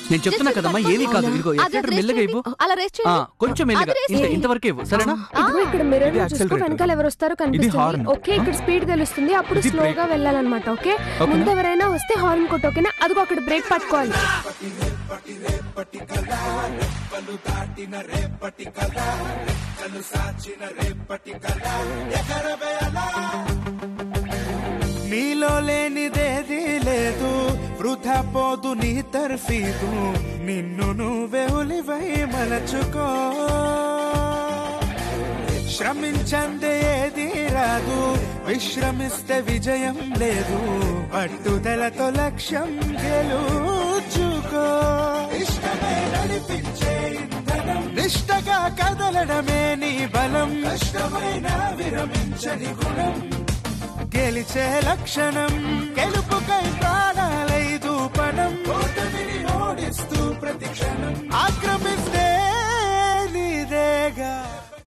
నేను చెప్తున్నా కదమ్మా, ఏమీ కాదు. ఇదిగో ఎక్సలేటర్ మెల్లగా ఇవ్వు. కొంచెం మెల్లగా, ఇంతవరకు ఇవ్వు, సరేనా? ఇదిగో ఇక్కడ మిర్రర్ లో చూసుకో, వెనకాల ఎవరు వస్తారో కనిపిస్తుంది. ఓకే, ఇక్కడ స్పీడ్ తెలుస్తుంది, అప్పుడు స్లోగా వెళ్ళాలన్నమాట. ఓకే, ముందు ఎవరైనా వస్తే హార్న్ కొట్టు. ఓకేనా? అదిగో అక్కడ బ్రేక్ పట్టుకోవాలి. నీలో లేనిదేది లేదు, వృధా పోదు నీ తర్ఫీదు, నిన్ను నువ్వే ఉలివై మలచుకో. శ్రమించందే ఏది రాదు, విశ్రమిస్తే విజయం లేదు, పట్టుదలతో లక్ష్యం గెలుచుకో. ఇష్టమే నడిపించే ఇంధనం, నిష్టగా కదలడమే నీ బలం, కష్టమైన విరమించని గుణం, గెలిచే లక్షణం, గెలుపుకై ప్రాణ